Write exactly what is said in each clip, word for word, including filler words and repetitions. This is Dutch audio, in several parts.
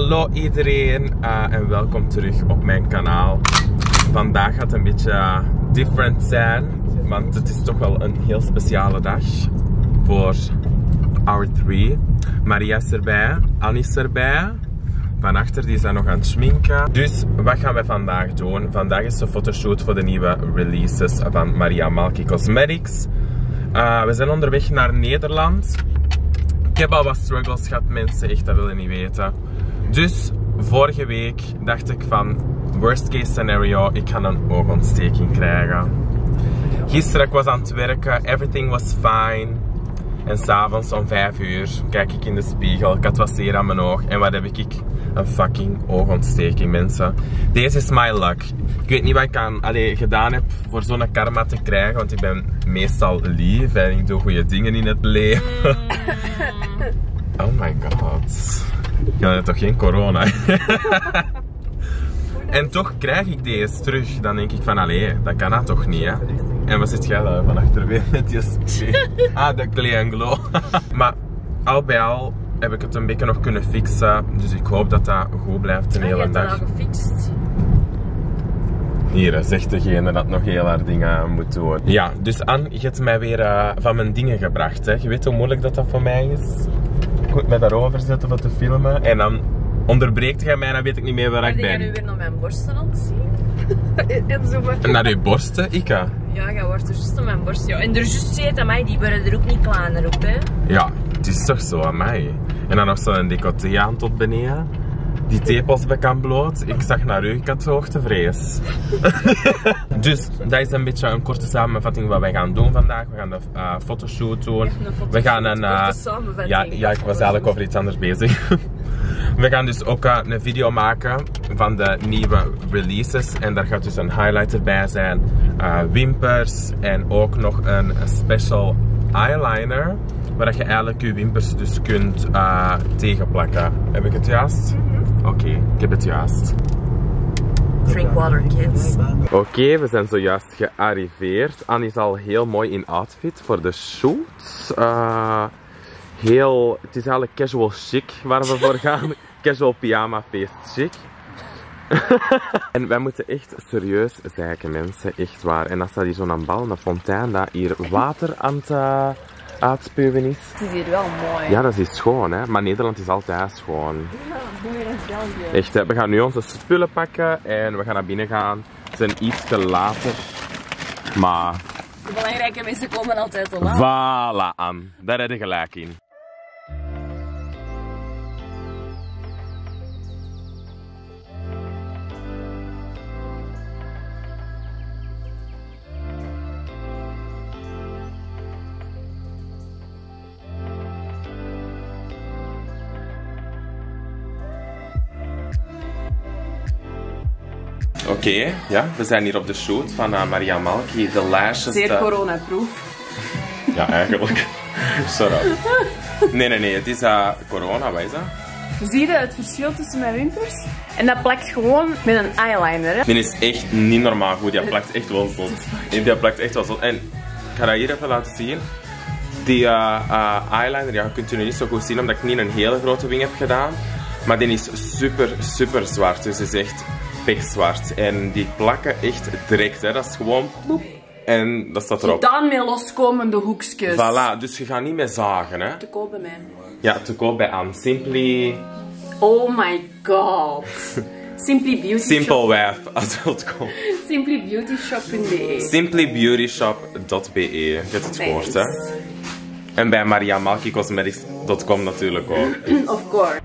Hallo iedereen uh, en welkom terug op mijn kanaal. Vandaag gaat het een beetje uh, different zijn, want het is toch wel een heel speciale dag voor our three. Maria is erbij, Annie is erbij. Van achter die zijn nog aan het schminken. Dus wat gaan we vandaag doen? Vandaag is de fotoshoot voor de nieuwe releases van Maria Malki Cosmetics. Uh, we zijn onderweg naar Nederland. Ik heb al wat struggles gehad, mensen, echt, dat willen niet weten. Dus vorige week dacht ik van, worst case scenario, ik ga een oogontsteking krijgen. Gisteren ik was aan het werken, everything was fine. En s'avonds om vijf uur kijk ik in de spiegel, ik had wat zeer aan mijn oog. En wat heb ik? Een fucking oogontsteking, mensen. Deze is my luck. Ik weet niet wat ik aan, allee, gedaan heb voor zo'n karma te krijgen, want ik ben meestal lief en ik doe goede dingen in het leven. Oh my god. Je hebt toch geen corona? En toch krijg ik deze terug. Dan denk ik van, allee, dat kan dat toch niet, hè? En wat zit jij daar van achterwege met die spray? Ah, de Clean Glow. Maar al bij al heb ik het een beetje nog kunnen fixen. Dus ik hoop dat dat goed blijft de hele dag. Je hebt het al gefixt. Hier, zegt degene dat nog heel haar dingen moet doen. Ja, dus Anne, je hebt mij weer uh, van mijn dingen gebracht, hè. Je weet hoe moeilijk dat dat voor mij is. Ik moet mij daarover zetten voor te filmen. En dan onderbreekt jij mij en dan weet ik niet meer waar maar ik ben. Ben je nu weer naar mijn borsten aan het zien? En zo maar. Naar je borsten? Ika? Ja, jij wordt er juist naar mijn borst. Ja. En er juist zit aan mij, die worden er ook niet kleiner op, hè. Ja, het is toch zo aan mij. En dan nog zo'n decolleté aan tot beneden. Die tepelsbekken bloot. Ik zag naar u, ik had hoogtevrees. Dus dat is een beetje een korte samenvatting wat wij gaan doen vandaag. We gaan een uh, fotoshoot doen. Fotoshoot, we gaan een. Uh, ja, ja, ik was eigenlijk over iets anders bezig. We gaan dus ook uh, een video maken van de nieuwe releases. En daar gaat dus een highlighter bij zijn. Uh, wimpers en ook nog een special eyeliner. Waar je eigenlijk je wimpers dus kunt uh, tegenplakken. Heb ik het juist? Mm-hmm. Oké, okay, ik heb het juist. Drink water, kids. Oké, okay, we zijn zojuist gearriveerd. Annie is al heel mooi in outfit voor de shoot. Uh, heel, het is eigenlijk casual chic waar we voor gaan. Casual pyjama feest chic. En wij moeten echt serieus zeiken, mensen. Echt waar. En dan staat hier zo'n bal, een fontein, dat hier water aan het uh, uitspuwen is. Het is hier wel mooi. Ja, dat is schoon, hè. Maar Nederland is altijd schoon. Ja, mooier dan België. Echt, hè. We gaan nu onze spullen pakken en we gaan naar binnen gaan. We zijn iets te later. Maar... De belangrijke mensen komen altijd te laat. Voilà, Anne. Daar heb je gelijk in. Oké, okay, ja, we zijn hier op de shoot van uh, Maria Malki, de lashes. Zeer de... coronaproof. Ja, eigenlijk. Sorry. Nee, nee, nee, het is uh, corona, wat is dat? Zie je het verschil tussen mijn wimpers? En dat plakt gewoon met een eyeliner, hè? Die is echt niet normaal goed, die plakt echt wel zot. Die plakt echt wel zot. En ik ga dat hier even laten zien. Die uh, uh, eyeliner, ja, je kunt het nu niet zo goed zien omdat ik niet een hele grote wing heb gedaan. Maar die is super, super zwart, dus het is echt... pikzwart. En die plakken echt direct, hè. Dat is gewoon boep. En dat staat erop. Dan met loskomende hoekjes. Voilà, dus je gaat niet meer zagen, hè. Te koop bij mij. Ja, te koop bij Anne. Simply... Oh my god. Simply Beauty Shop. Simplewife punt com. Simply Beauty Shop punt be. Simply Beauty Shop punt be. Je hebt het gehoord, hè. En bij Maria Malki Cosmetics punt com natuurlijk ook. Of course.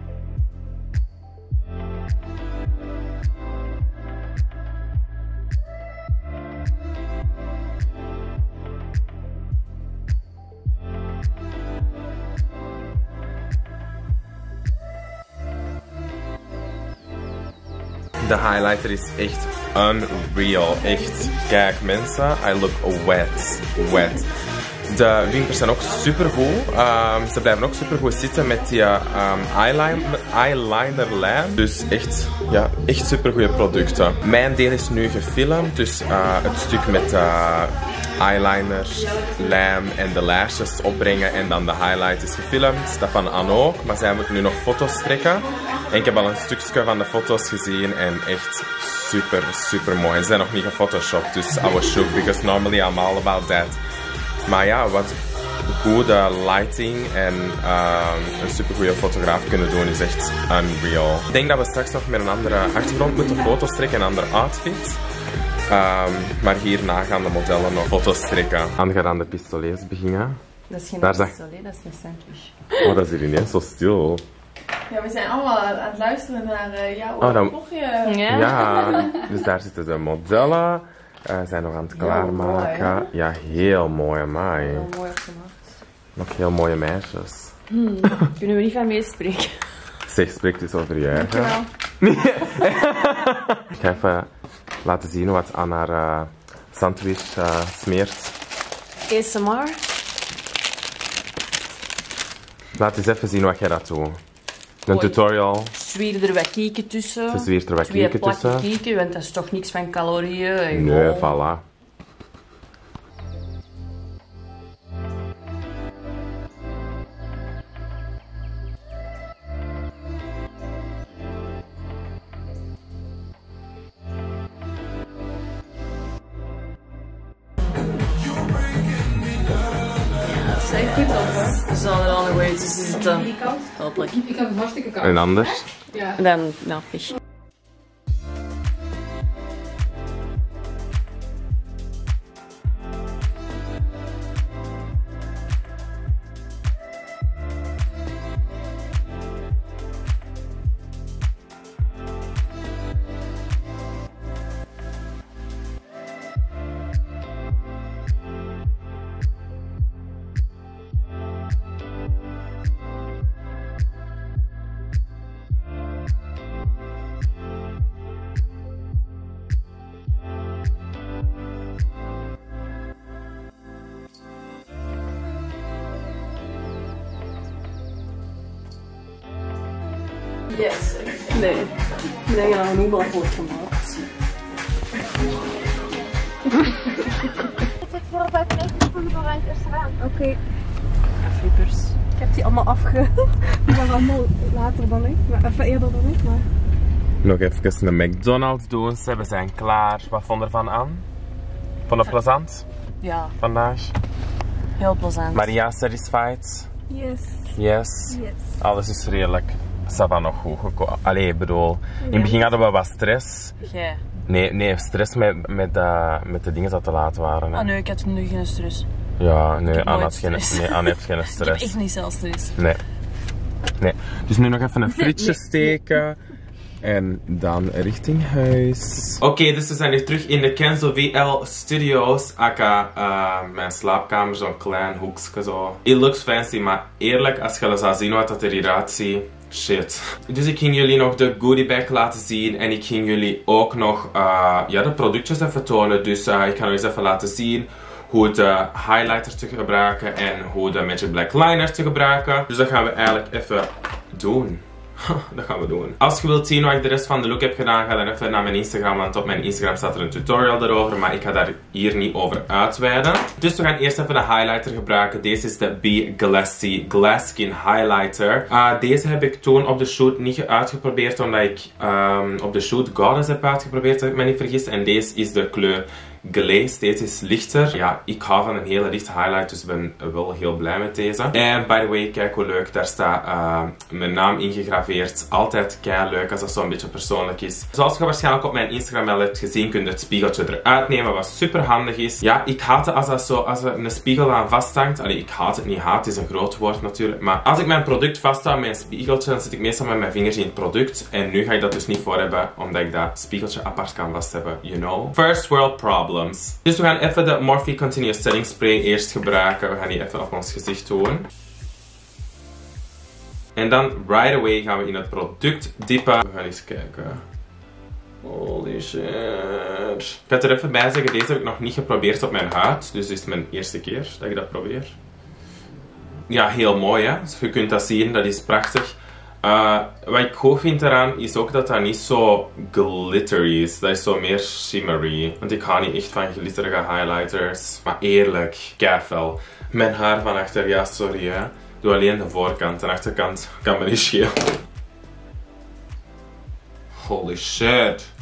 De highlighter is echt unreal. Echt. Kijk mensen, I look wet. Wet. De wimpers zijn ook super goed. Um, ze blijven ook super goed zitten met die um, eyeliner, eyeliner lijn. Dus echt, ja, echt super goede producten. Mijn deel is nu gefilmd, dus uh, het stuk met uh, eyeliner, lijm en de lashes opbrengen en dan de highlight is gefilmd. Dat van Anne ook, maar zij moet nu nog foto's trekken. En ik heb al een stukje van de foto's gezien en echt super, super mooi. Ze zijn nog niet gefotoshopt, dus I was shocked because normally I'm all about that. Maar ja, wat goede lighting en uh, een super goede fotograaf kunnen doen is echt unreal. Ik denk dat we straks nog met een andere achtergrond moeten foto's trekken en een andere outfit. Um, maar hierna gaan de modellen nog foto's trekken. Dan gaan aan de pistolets beginnen. Dat is geen Daar pistolet, dat is een sandwich. Oh, dat is hier ineens zo stil. Ja, we zijn allemaal aan het luisteren naar uh, jouw oh, dan... vlogje. Ja. Ja, dus daar zitten de modellen. Uh, zijn nog aan het klaarmaken. Mooi, ja, heel mooi, amai. Heel mooi opgemaakt. Nog heel mooie meisjes. Hmm, kunnen we niet van meespreken? Zeg, spreek eens over je eigen. Ik ga even laten zien wat aan haar uh, sandwich uh, smeert. A S M R. Laat eens even zien wat jij dat doet. Een tutorial. Zwier er wat kieken tussen. Ze zwiert er wat kieken tussen. Twee kieken, want dat is toch niks van calorieën. En nee, voilà. Zeg goed op, hè? We zullen er al nog wel tussen zitten. Hopelijk. Ik heb het hartstikke koud. En anders? Ja. En dan, nou, pech. Yes. Nee. Ik denk dat we een oebel wordt gemaakt. Ik zit voor bij vijftig voor het restaurant. Oké. Okay. Ja, flippers. Ik heb die allemaal afge... Die waren allemaal later dan ik. Maar even eerder dan ik, maar... Nog even een McDonald's doen. We zijn klaar. Wat vond je ervan aan? Vond het plezant? Ja. Vandaag? Heel plezant. Maria satisfied? Yes. Yes. Yes. Alles is redelijk. Ça va nog goed gekomen. Allee, ik bedoel, in het begin hadden we wat stress. Jij? Nee, nee, stress met, met, uh, met de dingen dat te laat waren. Hè. Ah nee, ik had nu geen stress. Ja, nee, Anne nooit heeft geen, nee, Anne heeft geen Ik stress. heb echt niet zelf stress. Nee. Nee. Dus nu nog even een frietje steken. En dan richting huis. Oké, okay, dus we zijn hier terug in de Kenzo V L Studios. Aka uh, mijn slaapkamer, zo'n klein hoekje zo. It looks fancy, maar eerlijk, als je zou zien wat dat er hieruit ziet. Shit. Dus ik ging jullie nog de goodie bag laten zien. En ik ging jullie ook nog uh, ja, de productjes even tonen. Dus uh, ik ga nog eens even laten zien hoe de highlighter te gebruiken. En hoe de Magic Black Liner te gebruiken. Dus dat gaan we eigenlijk even doen. Dat gaan we doen. Als je wilt zien hoe ik de rest van de look heb gedaan, ga dan even naar mijn Instagram, want op mijn Instagram staat er een tutorial erover, maar ik ga daar hier niet over uitweiden. Dus we gaan eerst even de highlighter gebruiken. Deze is de Be Glassy Glass Skin Highlighter. Uh, deze heb ik toen op de shoot niet uitgeprobeerd, omdat ik um, op de shoot Goddess heb uitgeprobeerd, als ik me niet vergis. En deze is de kleur Glaze. Deze is lichter. Ja, ik hou van een hele lichte highlight, dus ik ben wel heel blij met deze. En by the way, kijk hoe leuk. Daar staat uh, mijn naam ingegraveerd. Altijd kei leuk als dat zo'n beetje persoonlijk is. Zoals je waarschijnlijk op mijn Instagram al hebt gezien, kun je het spiegeltje eruit nemen, wat super handig is. Ja, ik haat het als, dat zo, als er een spiegel aan vasthangt. Allee, ik haat het niet. Haat is een groot woord natuurlijk. Maar als ik mijn product vasthoud met een spiegeltje, dan zit ik meestal met mijn vingers in het product. En nu ga ik dat dus niet voor hebben, omdat ik dat spiegeltje apart kan vasthebben. You know? First world problem. Dus we gaan even de Morphe Continuous Setting Spray eerst gebruiken. We gaan die even op ons gezicht doen. En dan right away gaan we in het product dippen. We gaan eens kijken. Holy shit. Ik ga er even bij zeggen, deze heb ik nog niet geprobeerd op mijn huid. Dus dit is mijn eerste keer dat ik dat probeer. Ja, heel mooi hè. Dus je kunt dat zien, dat is prachtig. Uh, wat ik goed vind eraan is ook dat dat niet zo glittery is. Dat is zo meer shimmery. Want ik hou niet echt van glitterige highlighters. Maar eerlijk, keifel. Mijn haar van achter, ja sorry hè. Doe alleen de voorkant. De achterkant kan me niet schelen. Holy shit.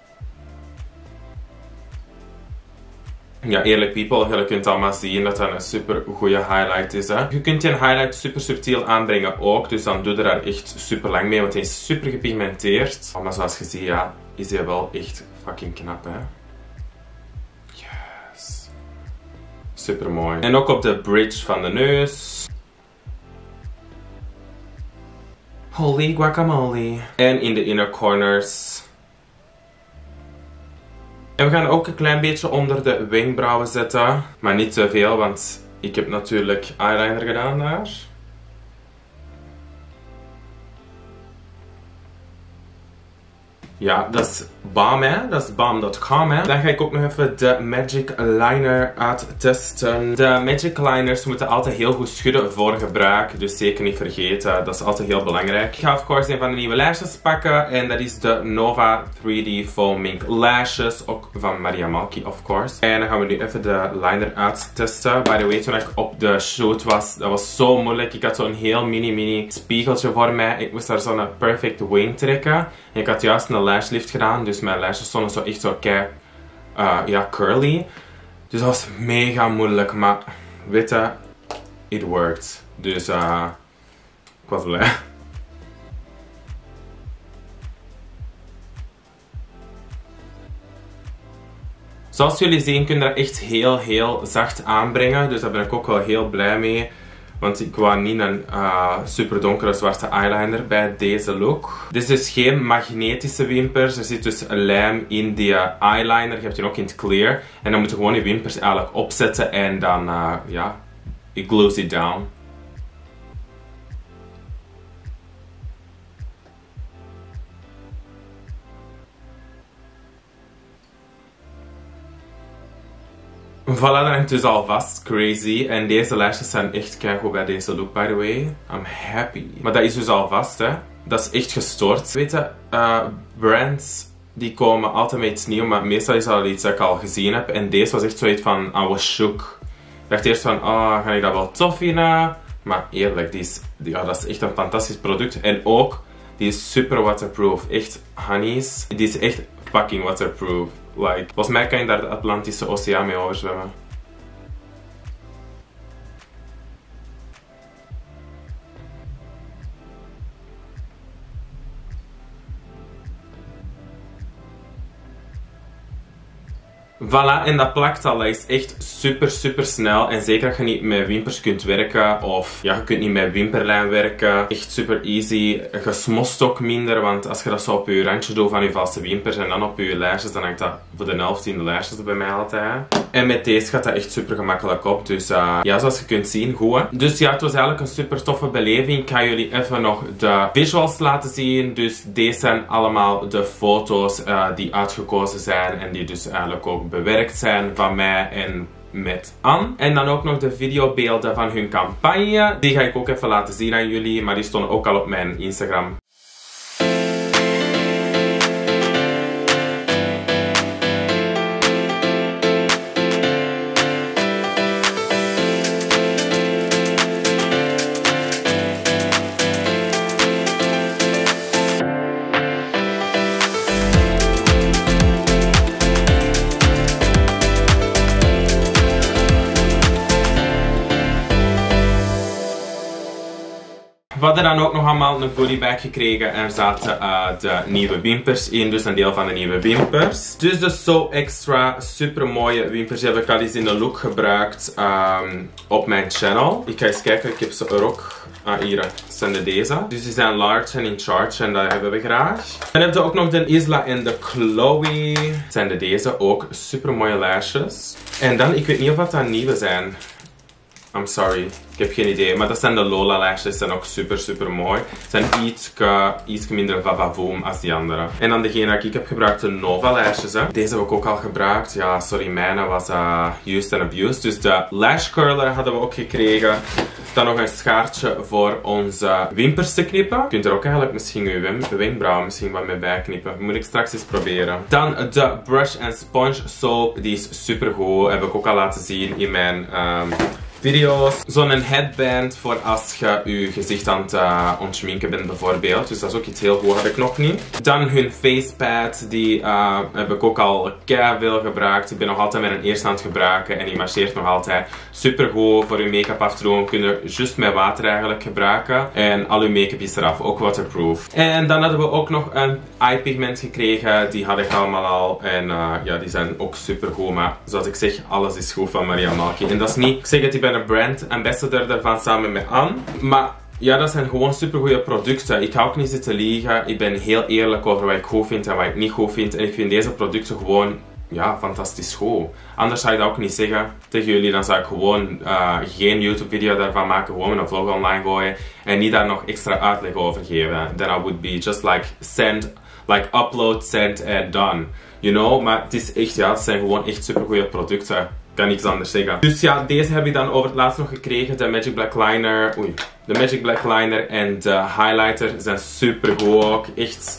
Ja, eerlijk people, je kunt allemaal zien dat dat een super goede highlight is. Hè. Je kunt die highlight super subtiel aanbrengen ook, dus dan doe je daar echt super lang mee, want hij is super gepigmenteerd. Maar zoals je ziet, ja, is hij wel echt fucking knap, hè. Yes. Super mooi. En ook op de bridge van de neus. Holy guacamole. En in de inner corners. En we gaan ook een klein beetje onder de wenkbrauwen zetten. Maar niet te veel, want ik heb natuurlijk eyeliner gedaan daar. Ja, dat is Balm, hè. Dat is balm punt com, hè. Dan ga ik ook nog even de Magic Liner uittesten. De Magic Liners moeten altijd heel goed schudden voor gebruik. Dus zeker niet vergeten. Dat is altijd heel belangrijk. Ik ga of course een van de nieuwe lashes pakken. En dat is de Nova drie D Foaming Lashes. Ook van Maria Malky, of course. En dan gaan we nu even de liner uittesten. By the way, toen ik op de shoot was, dat was zo moeilijk. Ik had zo'n heel mini mini spiegeltje voor mij. Ik moest daar zo'n perfect wing trekken. En ik had juist een lash lift gedaan. Dus mijn lashes stonden zo echt zo kei, uh, ja, curly. Dus dat was mega moeilijk. Maar weet je, it worked. Dus uh, ik was blij. Zoals jullie zien kun je dat echt heel heel zacht aanbrengen. Dus daar ben ik ook wel heel blij mee. Want ik wou niet een uh, super donkere zwarte eyeliner bij deze look. Dit is dus geen magnetische wimpers. Er zit dus een lijm in die uh, eyeliner. Je hebt die ook in het clear. En dan moet je gewoon die wimpers eigenlijk opzetten. En dan, uh, ja, it glues it down. Voilà, dan heb ik dus al vast. Crazy. En deze lashes zijn echt keigoed bij deze look, by the way. I'm happy. Maar dat is dus al vast, hè. Dat is echt gestoord. Weet je, uh, brands die komen altijd met iets nieuws, maar meestal is dat al iets dat ik al gezien heb. En deze was echt zoiets van, I was shook. Ik dacht eerst van, oh, ga ik dat wel tof vinden? Maar eerlijk, die is, die, ja, dat is echt een fantastisch product. En ook, die is super waterproof. Echt, honeys. Die is echt fucking waterproof. Like, volgens mij kan je daar de Atlantische Oceaan mee overzwemmen. Voilà, en dat plakt al. Dat is echt super super snel. En zeker dat je niet met wimpers kunt werken. Of ja, je kunt niet met wimperlijn werken. Echt super easy. Je smost ook minder. Want als je dat zo op je randje doet van je valse wimpers. En dan op je lijstjes. Dan hangt dat voor de helft in de lijstjes bij mij altijd. En met deze gaat dat echt super gemakkelijk op. Dus uh, ja, zoals je kunt zien, goed hè. Dus ja, het was eigenlijk een super toffe beleving. Ik ga jullie even nog de visuals laten zien. Dus deze zijn allemaal de foto's uh, die uitgekozen zijn. En die dus eigenlijk ook bewerkt zijn van mij en met Anne. En dan ook nog de videobeelden van hun campagne. Die ga ik ook even laten zien aan jullie. Maar die stonden ook al op mijn Instagram. We hadden dan ook nog allemaal een goodiebag gekregen en er zaten uh, de nieuwe wimpers in, dus een deel van de nieuwe wimpers. Dus de So Extra super mooie wimpers die heb ik al eens in de look gebruikt um, op mijn channel. Ik ga eens kijken, ik heb ze er ook. Ah, hier zijn de deze. Dus die zijn large en in charge en dat hebben we graag. Dan hebben we ook nog de Isla en de Chloe. Zijn de deze ook super mooie lashes. En dan, ik weet niet of dat dan nieuwe zijn. I'm sorry, ik heb geen idee. Maar dat zijn de Lola lashes, die zijn ook super super mooi. Ze zijn iets, iets minder vavavoom als die andere. En dan degene die ik heb gebruikt, de Nova lashes. Hè. Deze heb ik ook al gebruikt. Ja, sorry, mijne was uh, used and abused. Dus de lash curler hadden we ook gekregen. Dan nog een schaartje voor onze wimpers te knippen. Je kunt er ook eigenlijk misschien je wenkbrauwen misschien wat mee bijknippen. Moet ik straks eens proberen. Dan de Brush and Sponge Soap. Die is super goed. Heb ik ook al laten zien in mijn um, video's. Zo'n headband voor als je je gezicht aan het uh, ontschminken bent bijvoorbeeld. Dus dat is ook iets heel goed, heb ik nog niet. Dan hun facepad, die uh, heb ik ook al keiveel gebruikt. Ik ben nog altijd met een eerste aan het gebruiken en die marcheert nog altijd super goed. Voor je make-up afdrogen kun je juist met water eigenlijk gebruiken. En al je make-up is eraf, ook waterproof. En dan hadden we ook nog een eye pigment gekregen. Die had ik allemaal al. En uh, ja, die zijn ook super goed. Maar zoals ik zeg, alles is goed van Maria Malky. En dat is niet, ik zeg het, ik ben een brand ambassador daarvan samen met Anne. Maar ja, dat zijn gewoon super goede producten. Ik ga ook niet zitten liegen. Ik ben heel eerlijk over wat ik goed vind en wat ik niet goed vind. En ik vind deze producten gewoon, ja, fantastisch goed. Anders zou ik dat ook niet zeggen tegen jullie. Dan zou ik gewoon uh, geen YouTube video daarvan maken. Gewoon een vlog online gooien. En niet daar nog extra uitleg over geven. Then I would be just like send, like upload, send and done. You know? Maar het is echt, ja, het zijn gewoon echt super goede producten. Kan niks anders zeggen. Dus ja, deze heb ik dan over het laatst nog gekregen. De Magic Black Liner. Oei. De Magic Black Liner en de highlighter zijn super goed ook. Echt.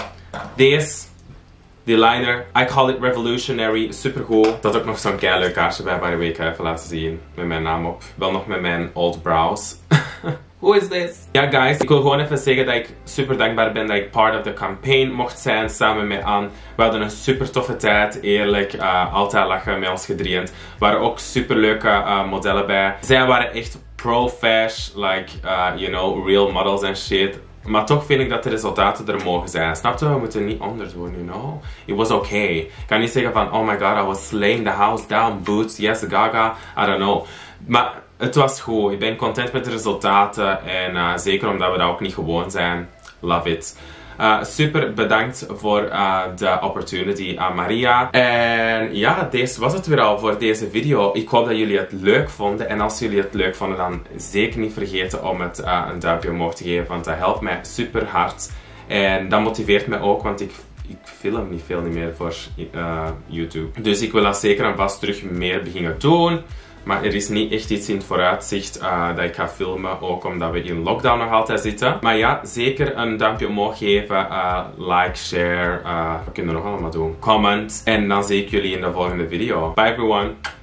Deze. Die liner, I call it revolutionary, supergoed. Er zat ook nog zo'n keileuk kaarsje bij, by the way, ik ga even laten zien. Met mijn naam op. Wel nog met mijn old brows. Who is this? Ja, guys, ik wil gewoon even zeggen dat ik super dankbaar ben dat ik part of the campaign mocht zijn samen met Anne. We hadden een super toffe tijd, eerlijk, uh, altijd lachen met ons gedrieën. Er waren ook super leuke uh, modellen bij. Zij waren echt pro-fash, like, uh, you know, real models en shit. Maar toch vind ik dat de resultaten er mogen zijn. Snap je? We moeten niet anders doen, you know? It was okay. Ik kan niet zeggen van, oh my god, I was slaying the house down, boots, yes, Gaga, I don't know. Maar het was goed. Ik ben content met de resultaten. En uh, zeker omdat we dat ook niet gewoon zijn. Love it. Uh, super bedankt voor uh, de opportunity aan Maria. En ja, deze was het weer al voor deze video. Ik hoop dat jullie het leuk vonden. En als jullie het leuk vonden, dan zeker niet vergeten om het uh, een duimpje omhoog te geven. Want dat helpt mij super hard. En dat motiveert mij ook, want ik, ik film niet veel meer voor uh, YouTube. Dus ik wil dat zeker en vast terug meer beginnen doen. Maar er is niet echt iets in het vooruitzicht uh, dat ik ga filmen, ook omdat we in lockdown nog altijd zitten. Maar ja, zeker een duimpje omhoog geven, uh, like, share, uh, wat kunnen we nog allemaal doen? Comment. En dan zie ik jullie in de volgende video. Bye everyone!